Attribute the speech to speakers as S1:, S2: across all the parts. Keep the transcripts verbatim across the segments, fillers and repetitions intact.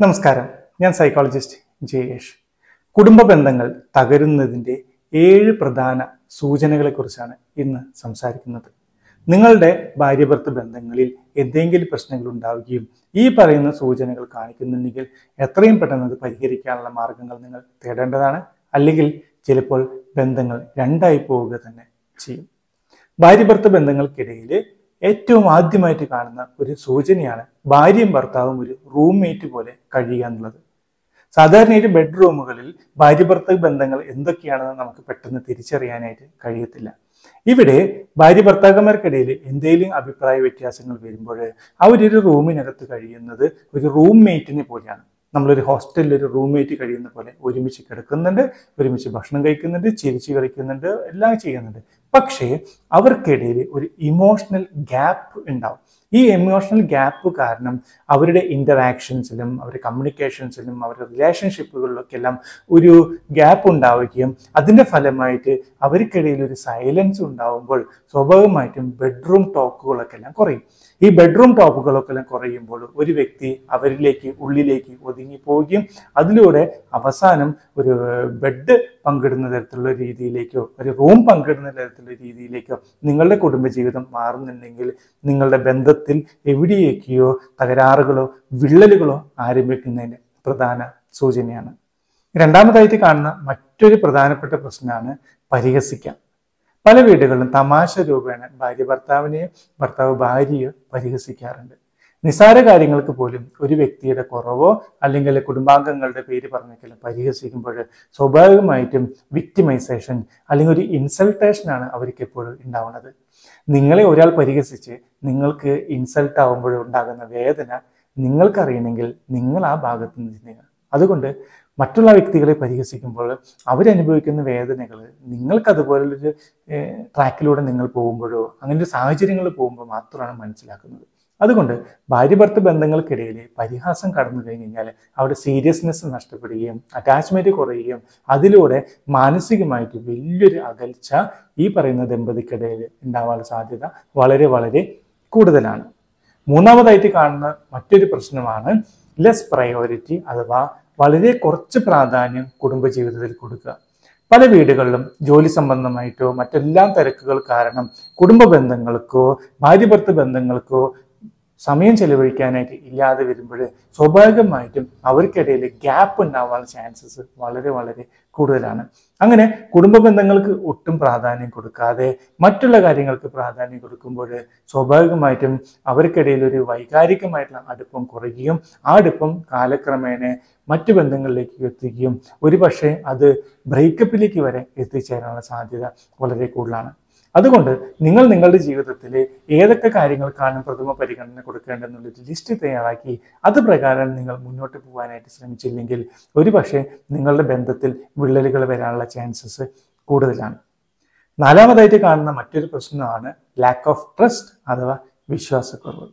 S1: നമസ്കാരം, ഞാൻ സൈക്കോളജിസ്റ്റ് ജയേഷ്. കുടുംബ ബന്ധങ്ങൾ തകരുന്നതിൻ്റെ ഏഴ് പ്രധാന സൂചനകളെക്കുറിച്ചാണ് ഇന്ന് സംസാരിക്കുന്നത്. നിങ്ങളുടെ ഭാര്യാഭർത്തൃ ബന്ധങ്ങളിൽ എന്തെങ്കിലും പ്രശ്നങ്ങൾ ഉണ്ടാവുകയും ഈ പറയുന്ന സൂചനകൾ കാണിക്കുന്നുണ്ടെങ്കിൽ എത്രയും പെട്ടെന്ന് അത് പരിഹരിക്കാനുള്ള മാർഗങ്ങൾ നിങ്ങൾ തേടേണ്ടതാണ്. അല്ലെങ്കിൽ ചിലപ്പോൾ ബന്ധങ്ങൾ രണ്ടായി പോവുക തന്നെ ചെയ്യും. ഭാര്യാഭർത്തൃ ബന്ധങ്ങൾക്കിടയിൽ ഏറ്റവും ആദ്യമായിട്ട് കാണുന്ന ഒരു സൂചനയാണ് ഭാര്യയും ഭർത്താവും ഒരു റൂംമേറ്റ് പോലെ കഴിയുക എന്നുള്ളത്. സാധാരണയായിട്ട് ബെഡ്റൂമുകളിൽ ഭാര്യാഭർത്തൃ ബന്ധങ്ങൾ എന്തൊക്കെയാണെന്ന് നമുക്ക് പെട്ടെന്ന് തിരിച്ചറിയാനായിട്ട് കഴിയത്തില്ല. ഇവിടെ ഭാര്യ ഭർത്താക്കന്മാർക്കിടയിൽ എന്തെങ്കിലും അഭിപ്രായ വ്യത്യാസങ്ങൾ വരുമ്പോൾ അവരൊരു റൂമിനകത്ത് കഴിയുന്നത് ഒരു റൂംമേറ്റിനെ പോലെയാണ്. നമ്മളൊരു ഹോസ്റ്റലിൽ ഒരു റൂംമേറ്റ് കഴിയുന്ന പോലെ ഒരുമിച്ച് കിടക്കുന്നുണ്ട്, ഒരുമിച്ച് ഭക്ഷണം കഴിക്കുന്നുണ്ട്, ചിരിച്ച് കളിക്കുന്നുണ്ട്, എല്ലാം ചെയ്യുന്നുണ്ട്. പക്ഷേ അവർക്കിടയിൽ ഒരു ഇമോഷണൽ ഗ്യാപ്പ് ഉണ്ടാവും. ഈ ഇമോഷണൽ ഗ്യാപ്പ് കാരണം അവരുടെ ഇൻ്ററാക്ഷൻസിലും അവരുടെ കമ്മ്യൂണിക്കേഷൻസിലും അവരുടെ റിലേഷൻഷിപ്പുകളിലൊക്കെ എല്ലാം ഒരു ഗ്യാപ്പ് ഉണ്ടാവുകയും അതിൻ്റെ ഫലമായിട്ട് അവർക്കിടയിൽ ഒരു സൈലൻസ് ഉണ്ടാവുമ്പോൾ സ്വാഭാവികമായിട്ടും ബെഡ്റൂം ടോക്കുകളൊക്കെ എല്ലാം കുറയും. ഈ ബെഡ്റൂം ടോക്കുകളൊക്കെ എല്ലാം കുറയുമ്പോൾ ഒരു വ്യക്തി അവരിലേക്ക് ഉള്ളിലേക്ക് ഒതുങ്ങി പോവുകയും അതിലൂടെ അവസാനം ഒരു ബെഡ് പങ്കിടുന്ന തരത്തിലുള്ള രീതിയിലേക്കോ ഒരു റൂം പങ്കിടുന്ന തരത്തിലുള്ള രീതിയിലേക്കോ നിങ്ങളുടെ കുടുംബജീവിതം മാറുന്നുണ്ടെങ്കിൽ നിങ്ങളുടെ ബന്ധത്തിൽ എവിടെയൊക്കെയോ തകരാറുകളോ വിള്ളലുകളോ ആരംഭിക്കുന്നതിന് പ്രധാന സൂചനയാണ്. രണ്ടാമതായിട്ട് കാണുന്ന മറ്റൊരു പ്രധാനപ്പെട്ട പ്രശ്നമാണ് പരിഹസിക്കാം. പല വീടുകളിലും തമാശ രൂപേണ ഭാര്യ ഭർത്താവിനെയോ ഭർത്താവ് ഭാര്യയോ പരിഹസിക്കാറുണ്ട്. നിസ്സാര കാര്യങ്ങൾക്ക് പോലും ഒരു വ്യക്തിയുടെ കുറവോ അല്ലെങ്കിൽ കുടുംബാംഗങ്ങളുടെ പേര് പറഞ്ഞൊക്കെ പരിഹസിക്കുമ്പോൾ സ്വാഭാവികമായിട്ടും വിക്ടിമൈസേഷൻ അല്ലെങ്കിൽ ഒരു ഇൻസൾട്ടേഷനാണ് അവർക്ക് എപ്പോഴും ഉണ്ടാവുന്നത്. നിങ്ങളെ ഒരാൾ പരിഹസിച്ച് നിങ്ങൾക്ക് ഇൻസൾട്ട് ആവുമ്പോൾ ഉണ്ടാകുന്ന വേദന നിങ്ങൾക്കറിയണമെങ്കിൽ നിങ്ങൾ ആ ഭാഗത്ത് നിന്ന്. അതുകൊണ്ട് മറ്റുള്ള വ്യക്തികളെ പരിഹസിക്കുമ്പോൾ അവരനുഭവിക്കുന്ന വേദനകൾ നിങ്ങൾക്കതുപോലൊരു ട്രാക്കിലൂടെ നിങ്ങൾ പോകുമ്പോഴോ അങ്ങനെ ഒരു സാഹചര്യങ്ങളിൽ പോകുമ്പോൾ മാത്രമാണ് മനസ്സിലാക്കുന്നത്. അതുകൊണ്ട് ഭാര്യാഭർത്തൃ ബന്ധങ്ങൾക്കിടയിൽ പരിഹാസം കടന്നു കഴിഞ്ഞ് കഴിഞ്ഞാൽ അവിടെ സീരിയസ്നെസ് നഷ്ടപ്പെടുകയും അറ്റാച്ച്മെന്റ് കുറയുകയും അതിലൂടെ മാനസികമായിട്ട് വലിയൊരു അകൽച്ച ഈ പറയുന്ന ദമ്പതിക്കിടയിൽ ഉണ്ടാവാനുള്ള സാധ്യത വളരെ വളരെ കൂടുതലാണ്. മൂന്നാമതായിട്ട് കാണുന്ന മറ്റൊരു പ്രശ്നമാണ് ലെസ് പ്രയോറിറ്റി അഥവാ വളരെ കുറച്ച് പ്രാധാന്യം കുടുംബജീവിതത്തിൽ കൊടുക്കുക. പല വീടുകളിലും ജോലി സംബന്ധമായിട്ടോ മറ്റെല്ലാം തിരക്കുകൾ കാരണം കുടുംബ ബന്ധങ്ങൾക്കോ ഭാര്യാഭർത്തൃ ബന്ധങ്ങൾക്കോ സമയം ചെലവഴിക്കാനായിട്ട് ഇല്ലാതെ വരുമ്പോൾ സ്വാഭാവികമായിട്ടും അവർക്കിടയിൽ ഗ്യാപ്പ് ഉണ്ടാവാനുള്ള ചാൻസസ് വളരെ വളരെ കൂടുതലാണ്. അങ്ങനെ കുടുംബ ബന്ധങ്ങൾക്ക് ഒട്ടും പ്രാധാന്യം കൊടുക്കാതെ മറ്റുള്ള കാര്യങ്ങൾക്ക് പ്രാധാന്യം കൊടുക്കുമ്പോൾ സ്വാഭാവികമായിട്ടും അവർക്കിടയിൽ ഒരു വൈകാരികമായിട്ടുള്ള അടുപ്പം കുറയുകയും ആ അടുപ്പം കാലക്രമേണ മറ്റു ബന്ധങ്ങളിലേക്ക് എത്തിക്കുകയും ഒരു പക്ഷേ അത് ബ്രേക്കപ്പിലേക്ക് വരെ എത്തിച്ചേരാനുള്ള സാധ്യത വളരെ കൂടുതലാണ്. അതുകൊണ്ട് നിങ്ങൾ നിങ്ങളുടെ ജീവിതത്തിൽ ഏതൊക്കെ കാര്യങ്ങൾക്കാണ് പ്രഥമ പരിഗണന കൊടുക്കേണ്ടതെന്നുള്ളൊരു ലിസ്റ്റ് തയ്യാറാക്കി അത് പ്രകാരം നിങ്ങൾ മുന്നോട്ട് പോകാനായിട്ട് ശ്രമിച്ചില്ലെങ്കിൽ ഒരു പക്ഷേ നിങ്ങളുടെ ബന്ധത്തിൽ വിള്ളലുകൾ വരാനുള്ള ചാൻസസ് കൂടുതലാണ്. നാലാമതായിട്ട് കാണുന്ന മറ്റൊരു പ്രശ്നമാണ് ലാക്ക് ഓഫ് ട്രസ്റ്റ് അഥവാ വിശ്വാസക്കുറവ്.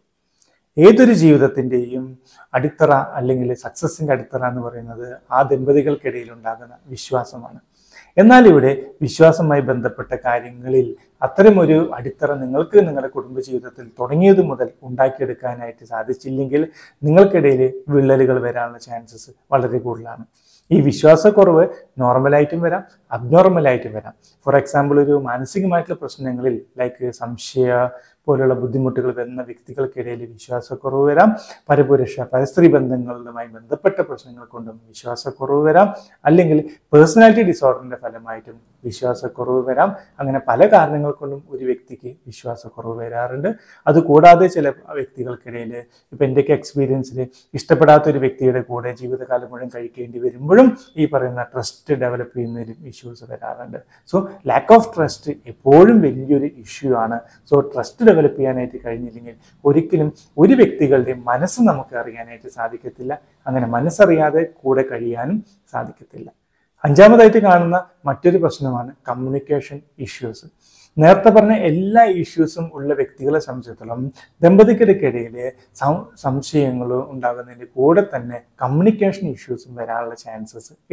S1: ഏതൊരു ജീവിതത്തിൻ്റെയും അടിത്തറ അല്ലെങ്കിൽ സക്സസിൻ്റെ അടിത്തറ എന്ന് പറയുന്നത് ആ ദമ്പതികൾക്കിടയിൽ ഉണ്ടാകുന്ന വിശ്വാസമാണ്. എന്നാൽ ഇവിടെ വിശ്വാസവുമായി ബന്ധപ്പെട്ട കാര്യങ്ങളിൽ അത്തരമൊരു അടിത്തറ നിങ്ങൾക്ക് നിങ്ങളുടെ കുടുംബജീവിതത്തിൽ തുടങ്ങിയത് മുതൽ ഉണ്ടാക്കിയെടുക്കാനായിട്ട് സാധിച്ചില്ലെങ്കിൽ നിങ്ങൾക്കിടയിൽ വിള്ളലുകൾ വരാനുള്ള ചാൻസസ് വളരെ കൂടുതലാണ്. ഈ വിശ്വാസക്കുറവ് നോർമലായിട്ടും വരാം, അബ്നോർമലായിട്ടും വരാം. ഫോർ എക്സാമ്പിൾ ഒരു മാനസികമായിട്ടുള്ള പ്രശ്നങ്ങളിൽ ലൈക്ക് സംശയ പോലുള്ള ബുദ്ധിമുട്ടുകൾ വരുന്ന വ്യക്തികൾക്കിടയിൽ വിശ്വാസക്കുറവ് വരാം. പരപുരുഷ പരസ്ത്രീ ബന്ധങ്ങളുമായി ബന്ധപ്പെട്ട പ്രശ്നങ്ങൾ കൊണ്ടും വിശ്വാസക്കുറവ് വരാം. അല്ലെങ്കിൽ പേഴ്സണാലിറ്റി ഡിസോർഡറിന്റെ ഫലമായിട്ടും വിശ്വാസക്കുറവ് വരാം. അങ്ങനെ പല കാരണങ്ങൾ കൊണ്ടും ഒരു വ്യക്തിക്ക് വിശ്വാസക്കുറവ് വരാറുണ്ട്. അതുകൂടാതെ ചില വ്യക്തികൾക്കിടയിൽ ഇപ്പം എൻ്റെയൊക്കെ എക്സ്പീരിയൻസിൽ ഇഷ്ടപ്പെടാത്ത ഒരു വ്യക്തിയുടെ കൂടെ ജീവിതകാലം മുഴുവൻ കഴിക്കേണ്ടി വരുമ്പോഴും ഈ പറയുന്ന ട്രസ്റ്റ് ഡെവലപ്പ് ചെയ്യുന്നതിലും ഇഷ്യൂസ് വരാറുണ്ട്. സോ ലാക്ക് ഓഫ് ട്രസ്റ്റ് എപ്പോഴും വലിയൊരു ഇഷ്യൂ ആണ്. സോ ട്രസ്റ്റ് ഡെവലപ്പ് ചെയ്യാനായിട്ട് കഴിഞ്ഞില്ലെങ്കിൽ ഒരിക്കലും ഒരു വ്യക്തികളുടെ മനസ്സ് നമുക്ക് അറിയാനായിട്ട് സാധിക്കത്തില്ല. അങ്ങനെ മനസ്സറിയാതെ കൂടെ കഴിയാനും സാധിക്കത്തില്ല. അഞ്ചാമതായിട്ട് കാണുന്ന മറ്റൊരു പ്രശ്നമാണ് കമ്മ്യൂണിക്കേഷൻ ഇഷ്യൂസ്. നേരത്തെ പറഞ്ഞ എല്ലാ ഇഷ്യൂസും ഉള്ള വ്യക്തികളെ സംബന്ധിച്ചിടത്തോളം ദമ്പതികൾക്കിടയിൽ സംശയങ്ങളും ഉണ്ടാകുന്നതിൻ്റെ കൂടെ തന്നെ കമ്മ്യൂണിക്കേഷൻ ഇഷ്യൂസും വരാനുള്ള ചാൻസസ് ഉണ്ട്.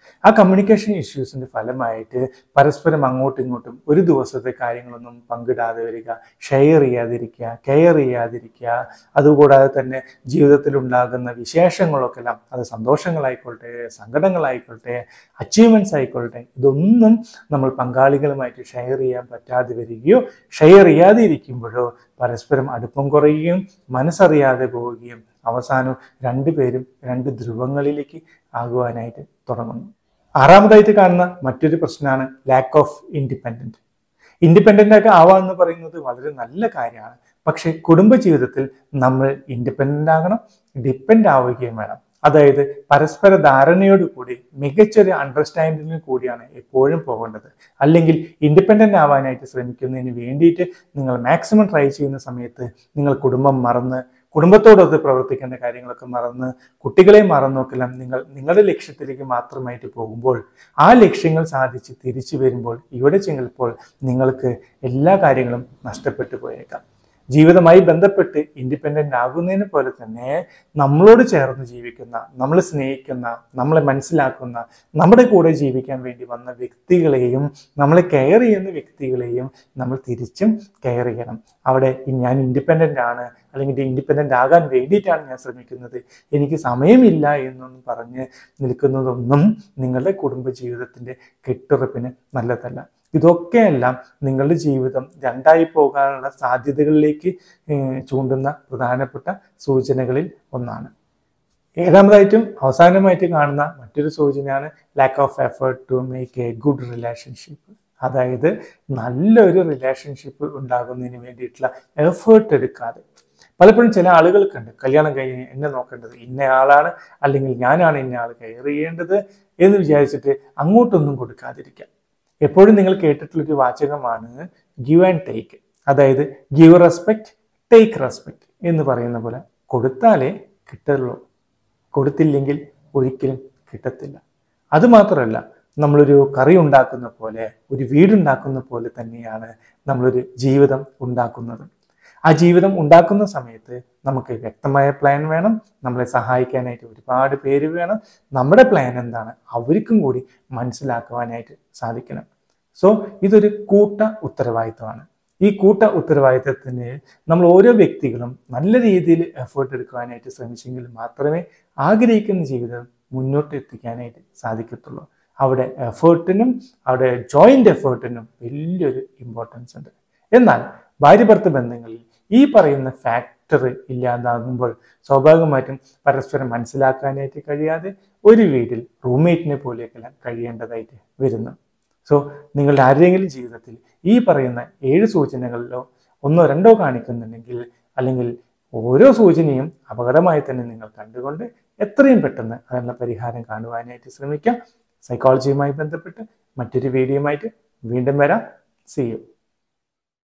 S1: ആ കമ്മ്യൂണിക്കേഷൻ ഇഷ്യൂസിന്റെ ഫലമായിട്ട് പരസ്പരം അങ്ങോട്ടും ഇങ്ങോട്ടും ഒരു ദിവസത്തെ കാര്യങ്ങളൊന്നും പങ്കിടാതെ വരിക, ഷെയർ ചെയ്യാതിരിക്കുക, കെയർ ചെയ്യാതിരിക്കുക. അതുകൂടാതെ തന്നെ ജീവിതത്തിൽ ഉണ്ടാകുന്ന വിശേഷങ്ങളൊക്കെ എല്ലാം, അത് സന്തോഷങ്ങളായിക്കോട്ടെ, സങ്കടങ്ങളായിക്കോട്ടെ, അച്ചീവ്മെന്റ്സ് ആയിക്കോട്ടെ, ഇതൊന്നും നമ്മൾ പങ്കാളികളുമായിട്ട് ഷെയർ ചെയ്യാൻ പറ്റാതെ വരികയോ ഷെയർ ചെയ്യാതെ ഇരിക്കുമ്പോഴോ പരസ്പരം അടുപ്പം കുറയുകയും മനസ്സറിയാതെ പോവുകയും അവസാനം രണ്ടുപേരും രണ്ട് ധ്രുവങ്ങളിലേക്ക് ആകുവാനായിട്ട് തുടങ്ങുന്നു. ആറാമതായിട്ട് കാണുന്ന മറ്റൊരു പ്രശ്നമാണ് ലാക്ക് ഓഫ് ഇൻഡിപെൻഡന്റ്. ഇൻഡിപെൻഡന്റ് ഒക്കെ ആവാന്ന് പറയുന്നത് വളരെ നല്ല കാര്യമാണ്. പക്ഷെ കുടുംബജീവിതത്തിൽ നമ്മൾ ഇൻഡിപെൻഡന്റ് ആകണം, ഡിപ്പെൻഡ് ആവുകയും വേണം. അതായത് പരസ്പര ധാരണയോട് കൂടി മികച്ചൊരു അണ്ടർസ്റ്റാൻഡിങ്ങിൽ കൂടിയാണ് എപ്പോഴും പോകേണ്ടത്. അല്ലെങ്കിൽ ഇൻഡിപെൻഡന്റ് ആവാനായിട്ട് ശ്രമിക്കുന്നതിന് വേണ്ടിയിട്ട് നിങ്ങൾ മാക്സിമം ട്രൈ ചെയ്യുന്ന സമയത്ത് നിങ്ങൾ കുടുംബം മറന്ന്, കുടുംബത്തോടൊത്ത് പ്രവർത്തിക്കേണ്ട കാര്യങ്ങളൊക്കെ മറന്ന്, കുട്ടികളെ മറന്നൊക്കെല്ലാം നിങ്ങൾ നിങ്ങളുടെ ലക്ഷ്യത്തിലേക്ക് മാത്രമായിട്ട് പോകുമ്പോൾ ആ ലക്ഷ്യങ്ങൾ സാധിച്ച് തിരിച്ചു വരുമ്പോൾ ഇവിടെ ചിലപ്പോൾ നിങ്ങൾക്ക് എല്ലാ കാര്യങ്ങളും നഷ്ടപ്പെട്ടു പോയേക്കാം. ജീവിതമായി ബന്ധപ്പെട്ട് ഇൻഡിപെൻഡന്റ് ആകുന്നതിന് പോലെ തന്നെ നമ്മളോട് ചേർന്ന് ജീവിക്കുന്ന, നമ്മളെ സ്നേഹിക്കുന്ന, നമ്മളെ മനസ്സിലാക്കുന്ന, നമ്മുടെ കൂടെ ജീവിക്കാൻ വേണ്ടി വന്ന വ്യക്തികളെയും നമ്മളെ കെയർ ചെയ്യുന്ന വ്യക്തികളെയും നമ്മൾ തിരിച്ചും കെയർ ചെയ്യണം. അവിടെ ഞാൻ ഇൻഡിപെൻഡന്റ് ആണ്, അല്ലെങ്കിൽ ഇൻഡിപെൻഡന്റ് ആകാൻ വേണ്ടിയിട്ടാണ് ഞാൻ ശ്രമിക്കുന്നത്, എനിക്ക് സമയമില്ല എന്നൊന്നും പറഞ്ഞ് നിൽക്കുന്നതൊന്നും നിങ്ങളുടെ കുടുംബജീവിതത്തിന്റെ കെട്ടുറപ്പിന് നല്ലതല്ല. ഇതൊക്കെയെല്ലാം നിങ്ങളുടെ ജീവിതം രണ്ടായി പോകാനുള്ള സാധ്യതകളിലേക്ക് ചൂണ്ടുന്ന പ്രധാനപ്പെട്ട സൂചനകളിൽ ഒന്നാണ്. ഏഴാമതായിട്ടും അവസാനമായിട്ട് കാണുന്ന മറ്റൊരു സൂചനയാണ് lack of effort to make a good relationship. അതായത് നല്ലൊരു റിലേഷൻഷിപ്പ് ഉണ്ടാകുന്നതിന് വേണ്ടിയിട്ടുള്ള എഫേർട്ട് എടുക്കാതെ. പലപ്പോഴും ചില ആളുകൾക്ക് ഉണ്ട്, കല്യാണം കഴിഞ്ഞ് എന്നെ നോക്കേണ്ടത് ഇന്ന ആളാണ്, അല്ലെങ്കിൽ ഞാനാണ് ഇന്ന ആൾ കെയർ ചെയ്യേണ്ടത് എന്ന് വിചാരിച്ചിട്ട് അങ്ങോട്ടൊന്നും കൊടുക്കാതിരിക്കാം. എപ്പോഴും നിങ്ങൾ കേട്ടിട്ടുള്ളൊരു വാചകമാണ് ഗിവ് ആൻഡ് ടേക്ക്. അതായത് ഗിവ് റെസ്പെക്ട്, ടേക്ക് റെസ്പെക്ട് എന്ന് പറയുന്ന പോലെ കൊടുത്താലേ കിട്ടുള്ളൂ, കൊടുത്തില്ലെങ്കിൽ ഒരിക്കലും കിട്ടത്തില്ല. അതുമാത്രമല്ല, നമ്മളൊരു കറി ഉണ്ടാക്കുന്ന പോലെ, ഒരു വീടുണ്ടാക്കുന്ന പോലെ തന്നെയാണ് നമ്മളൊരു ജീവിതം ഉണ്ടാക്കുന്നത്. ആ ജീവിതം ഉണ്ടാക്കുന്ന സമയത്ത് നമുക്ക് വ്യക്തമായ പ്ലാൻ വേണം, നമ്മളെ സഹായിക്കാനായിട്ട് ഒരുപാട് പേര് വേണം. നമ്മുടെ പ്ലാൻ എന്താണ് അവർക്കും കൂടി മനസ്സിലാക്കുവാനായിട്ട് സാധിക്കണം. സോ ഇതൊരു കൂട്ട ഉത്തരവാദിത്വമാണ്. ഈ കൂട്ട ഉത്തരവാദിത്വത്തിന് നമ്മൾ ഓരോ വ്യക്തികളും നല്ല രീതിയിൽ എഫേർട്ട് എടുക്കുവാനായിട്ട് ശ്രമിച്ചെങ്കിൽ മാത്രമേ ആഗ്രഹിക്കുന്ന ജീവിതം മുന്നോട്ട് എത്തിക്കാനായിട്ട് സാധിക്കത്തുള്ളൂ. അവിടെ എഫേർട്ടിനും അവിടെ ജോയിന്റ് എഫേർട്ടിനും വലിയൊരു ഇമ്പോർട്ടൻസ് ഉണ്ട്. എന്നാൽ ഭാര്യ ഭർത്തൃ ബന്ധങ്ങളിൽ ഈ പറയുന്ന ഫാക്ടർ ഇല്ലാതാകുമ്പോൾ സ്വാഭാവികമായിട്ടും പരസ്പരം മനസ്സിലാക്കാനായിട്ട് കഴിയാതെ ഒരു വീട്ടിൽ റൂംമേറ്റിനെ പോലെയൊക്കെ കഴിയേണ്ടതായിട്ട് വരുന്നു. സോ നിങ്ങളുടെ ആരുടെയെങ്കിലും ജീവിതത്തിൽ ഈ പറയുന്ന ഏഴ് സൂചനകളിലോ ഒന്നോ രണ്ടോ കാണിക്കുന്നുണ്ടെങ്കിൽ, അല്ലെങ്കിൽ ഓരോ സൂചനയും അപകടമായി തന്നെ നിങ്ങൾ കണ്ടുകൊണ്ട് എത്രയും പെട്ടെന്ന് അതിനുള്ള പരിഹാരം കാണുവാനായിട്ട് ശ്രമിക്കാം. സൈക്കോളജിയുമായി ബന്ധപ്പെട്ട് മറ്റൊരു വീഡിയോയുമായിട്ട് വീണ്ടും വരാം. See U.